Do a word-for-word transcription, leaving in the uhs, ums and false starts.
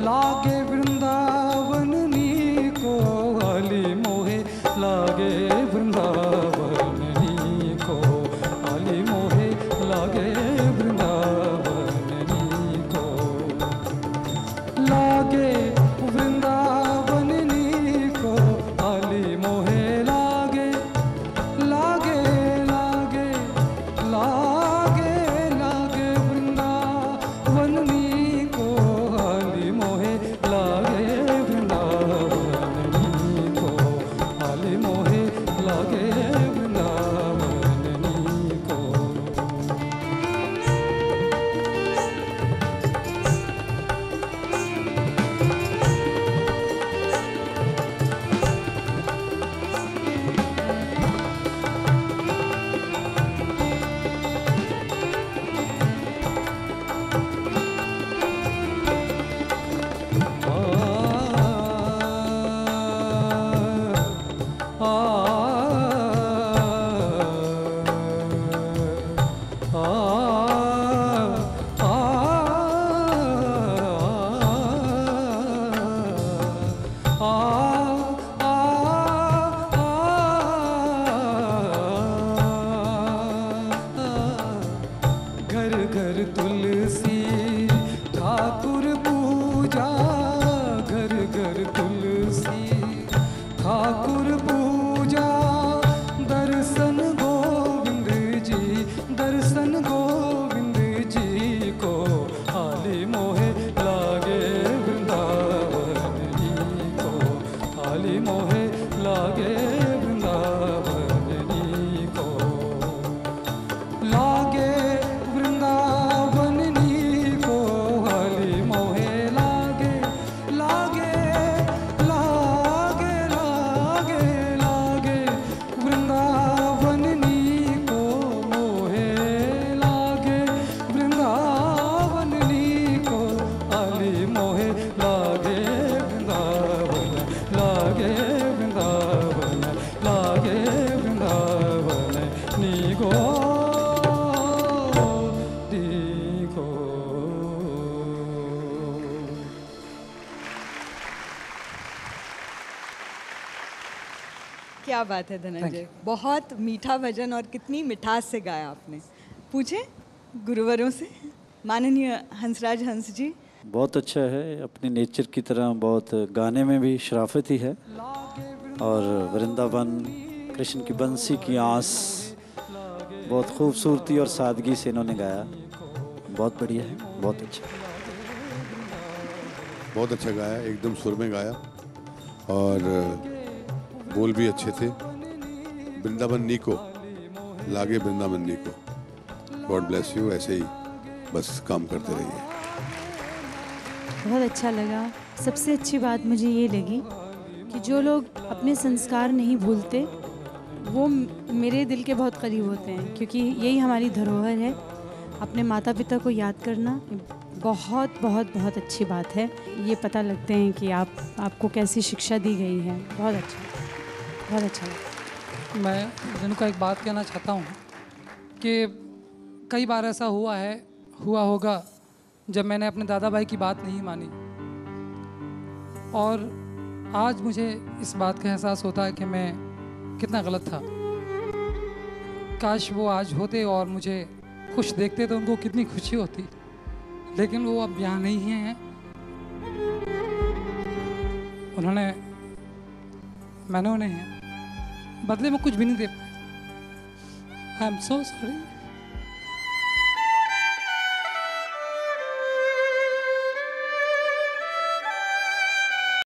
लागे वृंदावन नीको आली मोहे लागे वृंदावन नीको आली मोहे लागे वृंदावन नीको लागे वृंदावन नीको आली मोहे लागे लागे लागे लागे लागे वृंदावन नीको आली मोहे लागे वृंदावन नीको आली मोहे लागे वृंदावन नीको घर घर तुलसी ठाकुर पूजा घर घर तुलसी ठाकुर पूजा दर्शन गोविंद जी दर्शन गोविंद जी को आली मोहे लागे वृंदावन जी को आली मोहे लागे वृंदावन जी को लागे वृंदावन नीको आली मोहे लागे लागे लागे लागे लागे वृंदावन नीको मोहे लागे वृंदावन नीको आली मोहे लागे वृंदावन लागे वृंदावन लागे वृंदावन नीको नीको। क्या बात है धनंजय, बहुत मीठा भजन और कितनी मिठास से गाया आपने। पूछे गुरुवरों से, माननीय हंसराज हंस जी। बहुत अच्छा है, अपने नेचर की तरह बहुत गाने में भी शराफत ही है और वृंदावन कृष्ण की बंसी की आस बहुत खूबसूरती और सादगी से इन्होंने गाया। बहुत बढ़िया है, बहुत अच्छा बहुत अच्छा गाया, एकदम सुर में गाया और बोल भी अच्छे थे। वृंदावन नीको लागे वृंदावन नीको। गॉड ब्लेस यू, ऐसे ही बस काम करते रहिए। बहुत अच्छा लगा। सबसे अच्छी बात मुझे ये लगी कि जो लोग अपने संस्कार नहीं भूलते वो मेरे दिल के बहुत करीब होते हैं, क्योंकि यही हमारी धरोहर है। अपने माता पिता को याद करना बहुत बहुत बहुत अच्छी बात है। ये पता लगते हैं कि आप आपको कैसी शिक्षा दी गई है। बहुत अच्छा, बहुत अच्छा लगा। मैं रेणुका एक बात कहना चाहता हूँ कि कई बार ऐसा हुआ है, हुआ होगा जब मैंने अपने दादा भाई की बात नहीं मानी, और आज मुझे इस बात का एहसास होता है कि मैं कितना गलत था। काश वो आज होते और मुझे खुश देखते तो उनको कितनी खुशी होती, लेकिन वो अब यहाँ नहीं हैं। उन्होंने मैंने उन्हें बदले में कुछ भी नहीं दे पाया। I am so sorry.